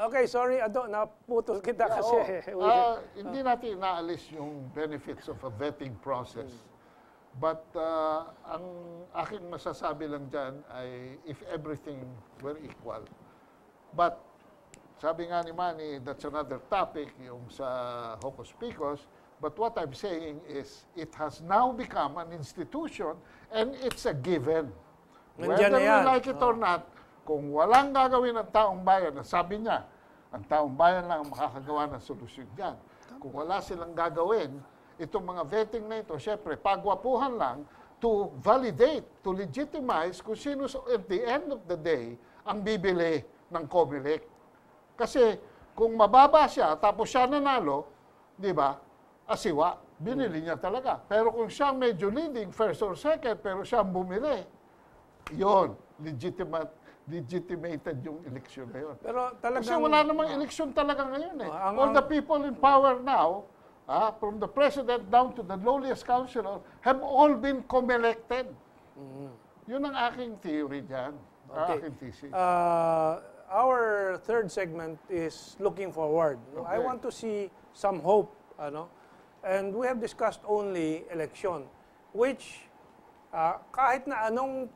Okay, sorry, Ado, naputol kita kasi. Hindi natin inaalis yung benefits of a vetting process. But ang aking masasabi lang dyan ay if everything were equal. But sabi nga ni Manny, that's another topic, yung sa Hocus Picos. But what I'm saying is it has now become an institution and it's a given. Whether we like it or not, kung walang gagawin ng taong bayan, sabi niya, ang taong bayan lang ang makakagawa ng solusyon dyan. Kung wala silang gagawin, itong mga vetting na ito, syempre, pagwapuhan lang to validate, to legitimize kung sino at the end of the day ang bibili ng COMELEC. Kasi kung mababa siya, tapos siya nanalo, di ba, asiwa, binili niya talaga. Pero kung siya medyo leading, first or second, pero siya ang bumili, yun, legitimated yung election na yun. Pero talagang, kasi wala namang election talaga ngayon eh. All the people in power now, from the president down to the lowliest councilor, have all been COMELECted. Yun ang aking theory dyan. Okay. Aking thesis. Our third segment is looking forward. Okay. I want to see some hope. And we have discussed only election, which kahit na anong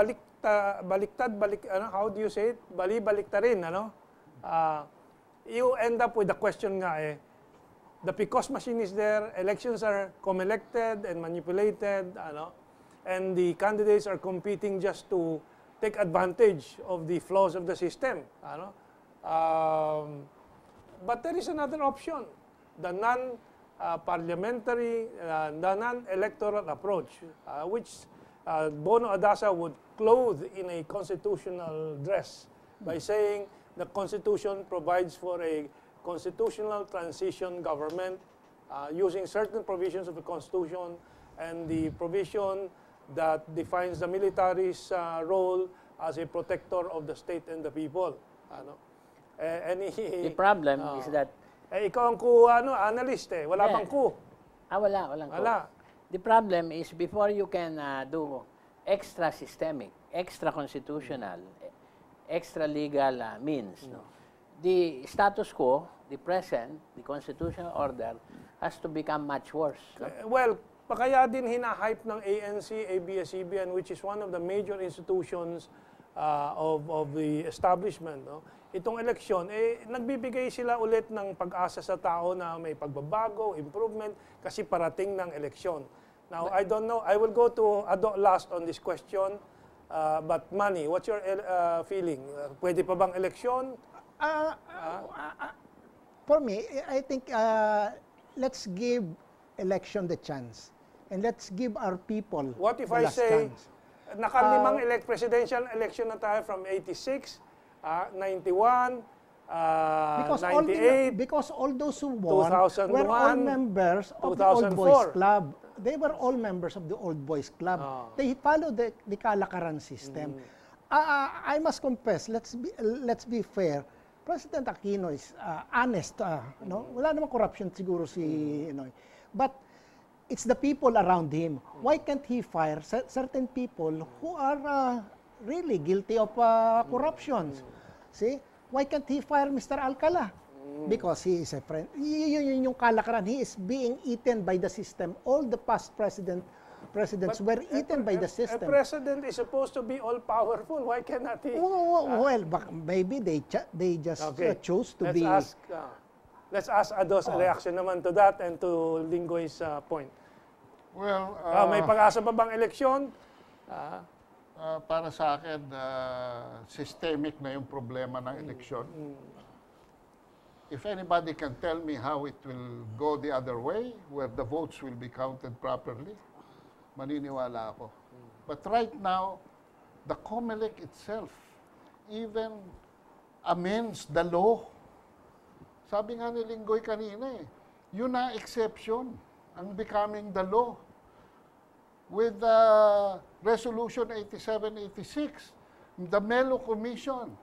how do you say it? Bali-baliktarin, you end up with the question nga the PCOS machine is there, elections are COMELECted and manipulated, and the candidates are competing just to take advantage of the flaws of the system. But there is another option, the non-parliamentary, the non-electoral approach, which Bono Adasa would clothe in a constitutional dress by saying the Constitution provides for a constitutional transition government using certain provisions of the Constitution and the provision that defines the military's role as a protector of the state and the people. The problem is that... ikaw ang analyst wala pang coup. Walang coup. The problem is before you can do extra systemic, extra constitutional, extra legal means, the status quo, the present, the constitutional order has to become much worse. Well, kaya din hinahype ng ANC, ABS-CBN, which is one of the major institutions of the establishment. Itong eleksyon, nagbibigay sila ulit ng pag-asa sa tao na may pagbabago, improvement, kasi parating ng eleksyon. Now, I don't know, I will go to Ado last on this question, but Manny, what's your feeling? Pwede pa bang eleksyon? For me, I think let's give election the chance. And let's give our people what if the I last say, chance. nakalimang presidential election na tayo from 86, 91, 98, because all those who won 2001, were all members of the Old Boys Club. They were all members of the Old Boys Club. They follow the kalakaran system. I must confess, let's be fair. President Aquino is honest. Wala namang corruption siguro si but it's the people around him. Why can't he fire certain people who are really guilty of corruptions? See? Why can't he fire Mr. Alcala? Because he is a friend. Yung kalakaran, he is being eaten by the system. All the past presidents were eaten by the system. A president is supposed to be all-powerful. Why cannot he? Well, maybe they just chose to be... Let's ask Ado's reaction naman to that and to Linggoy's point. Well, may pag-asa pa bang eleksyon? Para sa akin, systemic na yung problema ng eleksyon. If anybody can tell me how it will go the other way, where the votes will be counted properly, maniniwala ako. But right now, the COMELEC itself even amends the law. Sabi nga ni Linggoy kanina yun na exception ang becoming the law. With Resolution 8786, the Melo Commission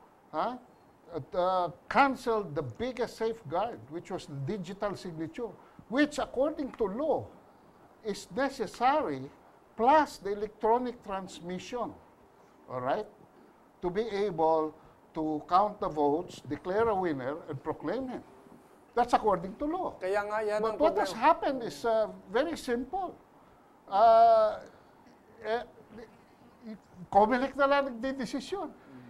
canceled the biggest safeguard, which was the digital signature, which according to law is necessary, plus the electronic transmission, all right, to be able to count the votes, declare a winner, and proclaim him. That's according to law. Kaya nga yan ang But what has problema. happened is very simple. COMELEC na lang nagdidesisyon.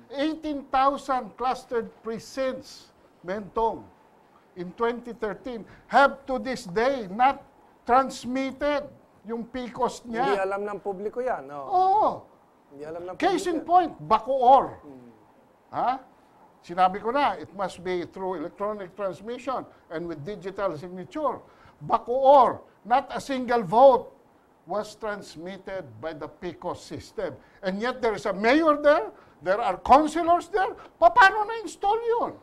18,000 clustered precincts, Mentong, in 2013, have to this day not transmitted yung PCOS Hindi niya. alam ng publiko yan. No? Oo. Hindi alam ng Case publiko in yan. point, Bacoor. Ha? Sinabi ko na, it must be through electronic transmission and with digital signature. Bacoor, not a single vote was transmitted by the PCOS system. And yet there is a mayor there are councilors there. Paano na-install yun?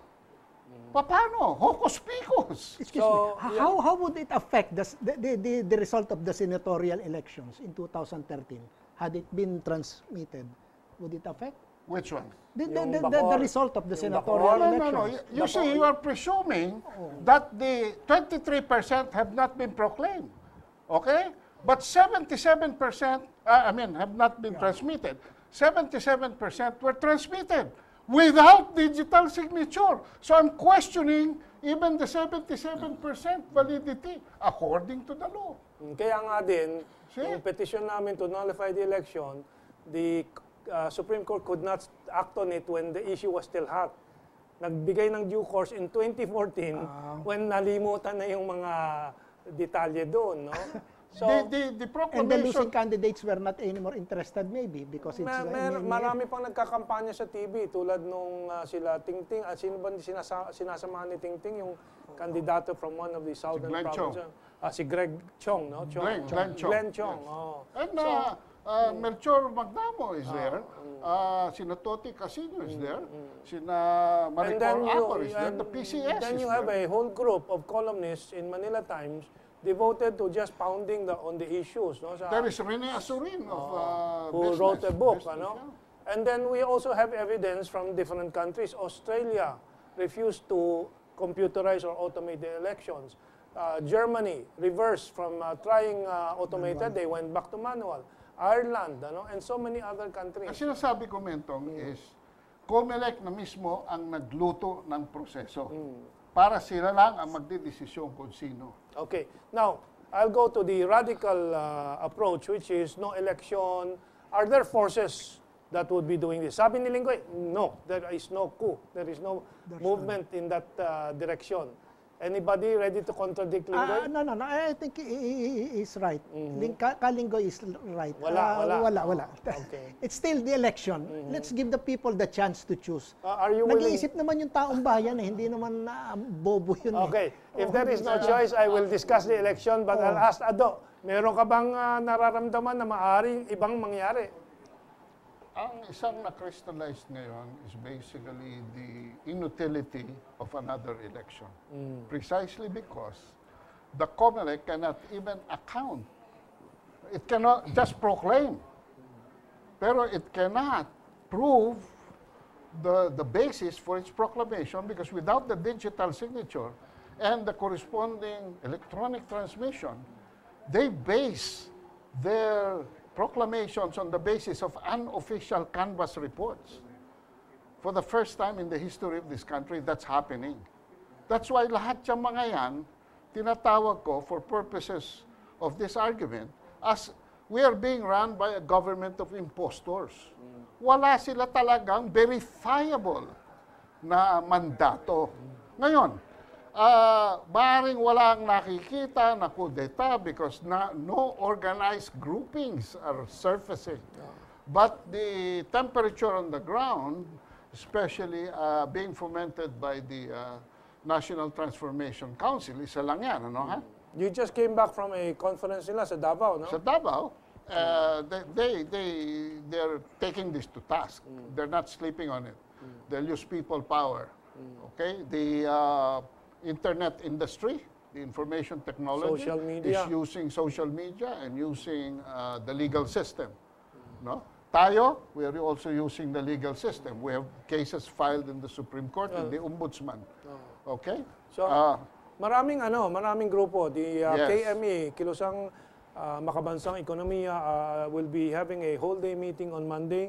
Paano? Hocus pocus. Excuse me. How would it affect the result of the senatorial elections in 2013? Had it been transmitted, would it affect? Which one? The result of the Bacoor. senatorial elections. You see, you are presuming that the 23% have not been proclaimed. Okay? But 77%, have not been transmitted. 77% were transmitted without digital signature. So I'm questioning even the 77% validity according to the law. Kaya nga din, See? yung petition namin to nullify the election, the Supreme Court could not act on it when the issue was still hot. Nagbigay ng due course in 2014 when nalimutan na yung mga detalye doon. No? So, the proclamation... And the losing candidates were not anymore interested maybe because it's... marami pang nagkakampanya sa TV tulad nung sila Tingting. Sino ba sinasamahan ni Tingting? Yung kandidato from one of the southern Glenn provinces. Si Greg Chong, no? Glenn Chong. Oh. And Melchor Magdamo is there. Sina Toti Casino is there. Sina Maricor Acor is there. The PCS then is you have there. a whole group of columnists in Manila Times devoted to just pounding on the issues. No? There is Rene Asurin of who business, wrote a book. business, Ano? yeah. And then we also have evidence from different countries. Australia refused to computerize or automate the elections. Germany reversed from trying automated, they went back to manual. Ireland, and so many other countries. Ang sinasabi ko, Mentong, is COMELEC na mismo ang nagluto ng proseso. Para sila lang ang magdidesisyon kung sino. Okay. Now, I'll go to the radical approach, which is no election. Are there forces that would be doing this? Sabi ni Linggoy, no, there is no coup. There is no movement in that direction. Anybody ready to contradict Linggoy? No. I think he is right. Kalinggoy is right. Wala. Okay. It's still the election. Let's give the people the chance to choose. Are you willing? Nag-iisip naman yung taong bayan hindi naman bobo yun. Okay. If there is no choice, I will discuss the election, but I'll ask Ado, meron ka bang nararamdaman na maaaring ibang mangyari? Ang isang na-crystallize ngayon is basically the inutility of another election. Precisely because the COMELEC cannot even account. It cannot just proclaim. Pero it cannot prove the basis for its proclamation because without the digital signature and the corresponding electronic transmission, they base their proclamations on the basis of unofficial canvas reports. For the first time in the history of this country, that's happening. That's why lahat yung mga yan, tinatawag ko for purposes of this argument as we are being run by a government of impostors. Wala sila talagang verifiable na mandato. Ngayon, maaaring walang nakikita na kudeta because no organized groupings are surfacing. But the temperature on the ground, especially being fomented by the National Transformation Council, isa lang yan, ano ha? You just came back from a conference nila sa Davao, no? Sa Davao, they're taking this to task. They're not sleeping on it. They'll use people power. Okay? The internet industry, the information technology, Social media. is using social media and using the legal system. No? Tayo, we are also using the legal system. We have cases filed in the Supreme Court and the Ombudsman. Okay? So, maraming grupo. The Yes. KME, Kilusang Makabansang Ekonomiya, will be having a whole day meeting on Monday.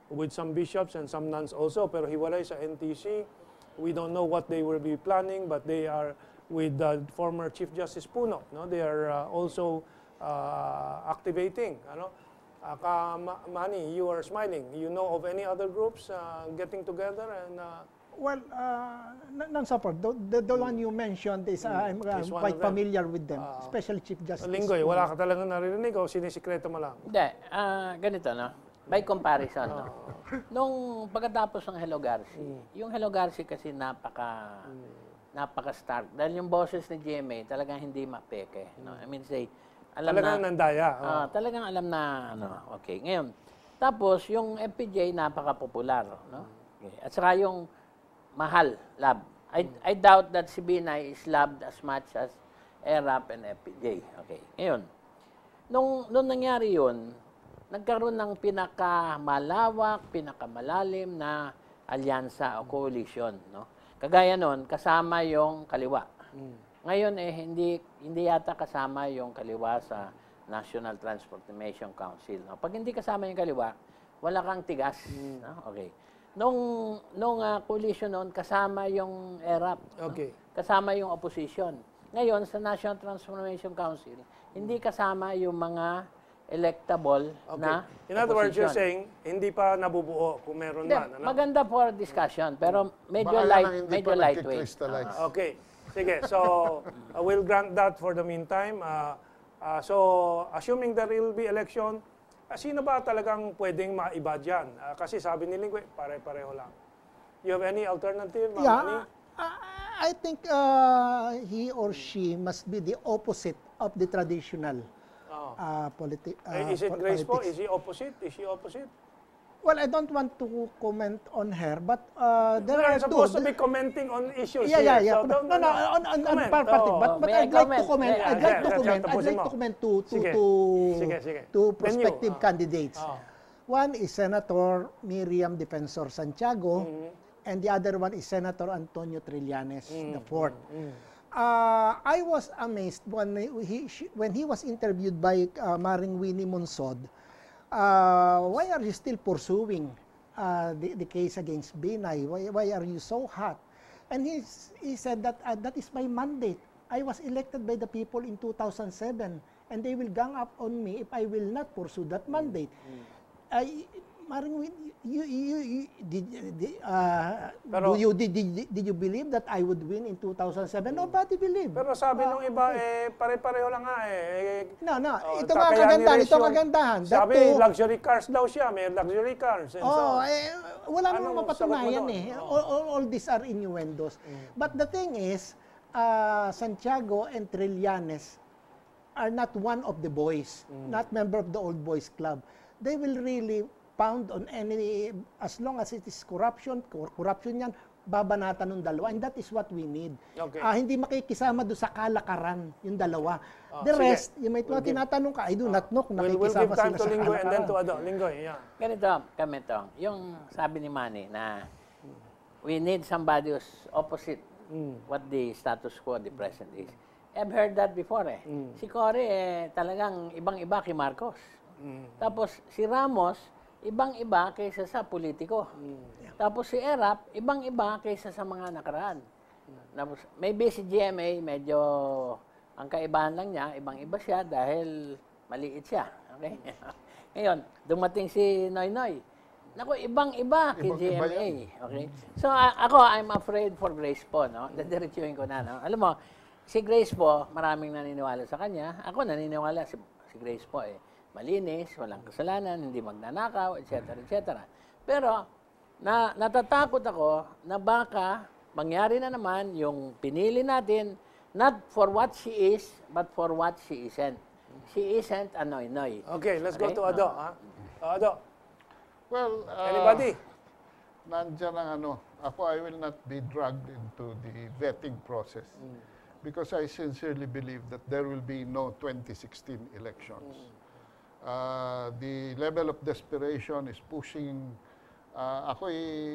with some bishops and some nuns also, pero hiwalay sa NTC. We don't know what they will be planning, but they are with the former Chief Justice Puno. No? They are also activating. Ano? Manny, you are smiling. You know of any other groups getting together and... Well, non-support. The one you mentioned is I'm quite familiar with them, especially Chief Justice. Linggoy, wala ka talagang naririnig o sinisikreto mo lang? Hindi, ganito, no? By comparison, no? Nung pagkatapos ng Hello Garci, yung Hello Garci kasi napaka-stark. Dahil yung boses ni GMA talagang hindi mapeke. No? I mean, say, alam talagang na, nandaya. talagang alam na, okay. Ngayon, tapos yung FPJ napaka-popular, no? Okay. At saka yung mahal, love. I doubt that si Binay is loved as much as ERAP and FPJ. Okay. Ngayon, nung nangyari yun, nagkaroon ng pinakamalawak, pinakamalalim na alyansa o coalition, no? Kagaya nun, kasama yung kaliwa. Ngayon hindi yata kasama yung kaliwa sa National Transportation Council. No? Pag hindi kasama yung kaliwa, wala kang tigas. No? Okay. Nung coalition noon, kasama yung ERAP. Okay. No? Kasama yung opposition. Ngayon, sa National Transformation Council, hindi kasama yung mga electable na In other words, you're opposition. saying, hindi pa nabubuo kung meron man. Ano? Maganda for discussion, pero medyo lightweight. Okay. Sige. So, we'll grant that for the meantime. So, assuming there will be election, sino ba talagang pwedeng maiba dyan? Kasi sabi ni Linggoy, pare-pareho lang. You have any alternative, Manny? I think he or she must be the opposite of the traditional Is it Grace po? Is he opposite? Is she opposite? Well, I don't want to comment on her, but there are supposed to be commenting on issues yeah. here. So No, on part. But I'd like to comment. I'd like to comment to prospective candidates. One is Senator Miriam Defensor Santiago, and the other one is Senator Antonio Trillanes, the fourth. I was amazed when he was interviewed by Maring Winnie Monsod. Why are you still pursuing the case against Binay? Why are you so hot? And he said that that is my mandate. I was elected by the people in 2007, and they will gang up on me if I will not pursue that mandate. Maring Winnie, did you believe that I would win in 2007? Nobody believed. Pero sabi nung iba, pare-pareho lang nga No. Ito nga kagandahan. Ito kagandahan. Sabi, luxury cars daw siya. May luxury cars. Wala namang mapatunayan All these are innuendos. But the thing is, Santiago and Trillanes are not one of the boys, not member of the Old Boys Club. They will really pound on any, as long as it is corruption yan, babanatan ng dalawa. And that is what we need. Okay. Hindi makikisama doon sa kalakaran, yung dalawa. The rest, yung may tinatanong ka, I do not know kung nakikisama we'll give time sila to sa Linggoy and then to kalakaran. Linggoy, yeah. Ganito, yung sabi ni Manny na we need somebody who's opposite what the status quo, the present is. I've heard that before Si Cory talagang ibang-iba kay Marcos. Tapos si Ramos, ibang-iba kaysa sa politiko. Tapos si ERAP, ibang-iba kaysa sa mga nakaraan. Tapos maybe si GMA, medyo ang kaibahan lang niya, ibang-iba siya dahil maliit siya. Okay? Ngayon, dumating si Noynoy. Naku, ibang-iba kay GMA. Okay? So ako, I'm afraid for Grace po. No? Dadiretsuhin ko na. No? Alam mo, si Grace po, maraming naniniwala sa kanya. Ako naniniwala si Grace po malinis, walang kasalanan, hindi magnanakaw, etc. etc. Pero natatakot ako na baka mangyari na naman yung pinili natin not for what she is, but for what she isn't. She isn't a noy-noy. Okay, let's go to Ado. Ado. Well, Anybody? Nandiyan ang ako, I will not be dragged into the vetting process because I sincerely believe that there will be no 2016 elections. The level of desperation is pushing, ako'y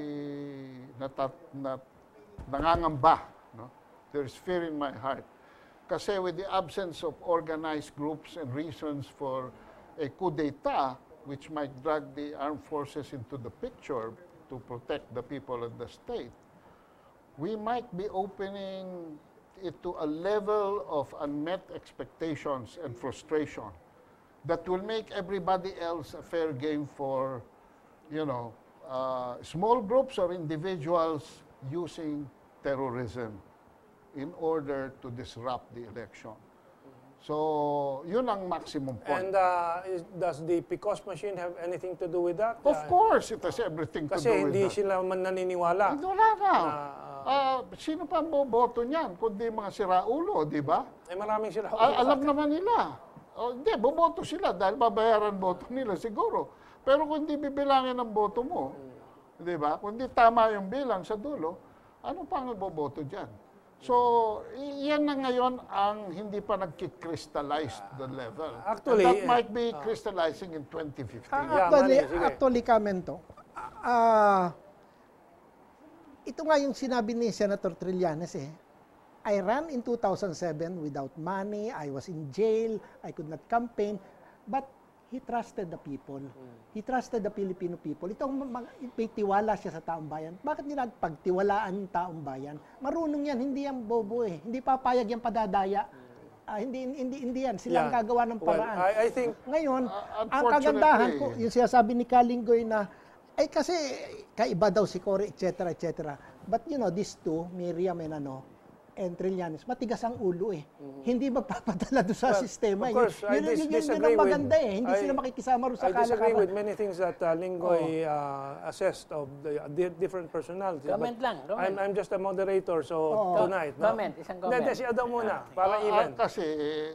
nangangamba. No? There's fear in my heart. Kasi with the absence of organized groups and reasons for a coup d'etat, which might drag the armed forces into the picture to protect the people of the state, we might be opening it to a level of unmet expectations and frustration that will make everybody else a fair game for, you know, small groups or individuals using terrorism in order to disrupt the election. So, yun ang maximum point. And does the PCOS machine have anything to do with that? Of course, it has everything to do with Kasi hindi that. sila man naniniwala. Wala na. Sino pa boboto niyan? Kundi mga siraulo, di ba? Eh maraming sila. Alam naman nila. Hindi, boboto sila dahil babayaran boto nila siguro. Pero kung hindi bibilangin ang boto mo, di ba? Kung hindi tama yung bilang sa dulo, ano pa ang boboto dyan? So, yan na ngayon ang hindi pa nagki-crystallize the level. Actually, and that might be crystallizing in 2015. Actually, Kamento, ito nga yung sinabi ni Senator Trillanes eh. I ran in 2007 without money, I was in jail, I could not campaign, but he trusted the people. He trusted the Filipino people. May tiwala siya sa taong bayan. Bakit nila pagtiwalaan yung taong bayan? Marunong yan, hindi yan bobo eh. Hindi papayag yan padadaya. Hindi yan. Silang gagawa ng paraan. Well, I think, ngayon, ang kagandahan ko, yung sinasabi ni Kalinggoy na, ay kasi kaiba daw si Cory, etc., etc. But you know, these two, Miriam and Trillanes, matigas ang ulo eh. Hindi magpapadala doon sa sistema. Of course, yun ang maganda eh. Hindi sila makikisama rin sa kalakaran. I disagree with many things that Linggoy assessed of the different personalities. Comment lang. Comment. I'm just a moderator, so tonight. Comment, isang comment. Hindi, si Adam muna, para even. Kasi,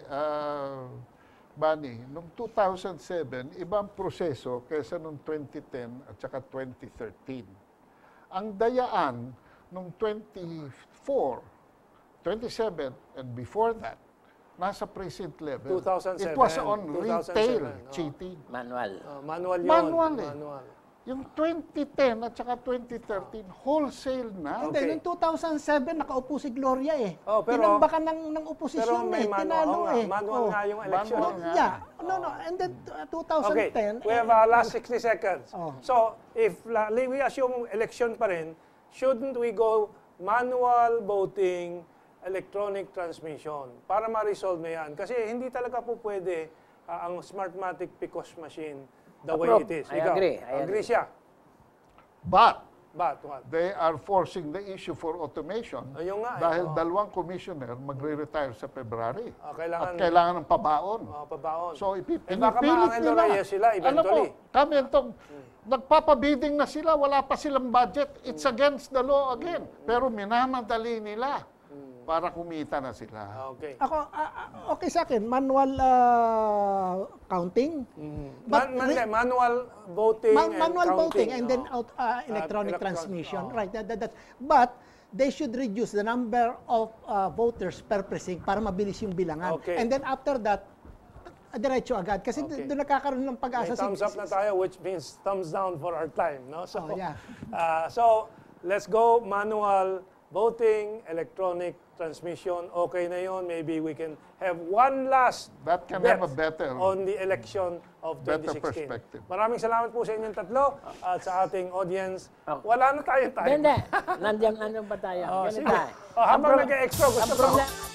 Bani, noong 2007, ibang proseso kaysa noong 2010 at saka 2013. Ang dayaan noong 24, 27, and before that, nasa precinct level. 2007. It was on 2007, retail cheating. Manual. Manual yun. Manual eh. Manual. Yung 2010 at saka 2013, wholesale na. Hindi, noong 2007, nakaupo si Gloria eh. Pero, tinambakan ng oposisyon eh. Tinalo eh. Manual nga yung election. Yeah. No. And then 2010. Okay, we have last 60 seconds. So, if we assume election pa rin, shouldn't we go manual voting, electronic transmission para ma-resolve na yan? Kasi hindi talaga po pwede ang Smartmatic-PCOS machine the way it is. I agree. Agree siya. But What? they are forcing the issue for automation Ayun nga, dahil dalawang commissioner magre-retire sa February. Kailangan, at kailangan ng pabaon. Pabaon. So, baka maangelo Reyes sila eventually. Alam mo, kami itong nagpapabidding na sila, wala pa silang budget. It's against the law again. Pero minamadali nila para kumita na sila. Okay. Ako, okay sa akin, manual counting. Manual voting manual and voting counting. and then electronic transmission. Right. But they should reduce the number of voters per precinct para mabilis yung bilangan. Okay. And then after that, diretso agad. Kasi doon nakakaroon ng pag-asa. Thumbs up na tayo, which means thumbs down for our time. No? So, yeah. So, let's go manual voting, electronic transmission. Okay na yun. Maybe we can have one last That can bet have a better on the election of 2016. perspective. Maraming salamat po sa inyong tatlo at sa ating audience. Wala na tayong time. Hindi. Nandiyan pa tayo. Ganun Sige. tayo. Habang nag-extra, gusto ko.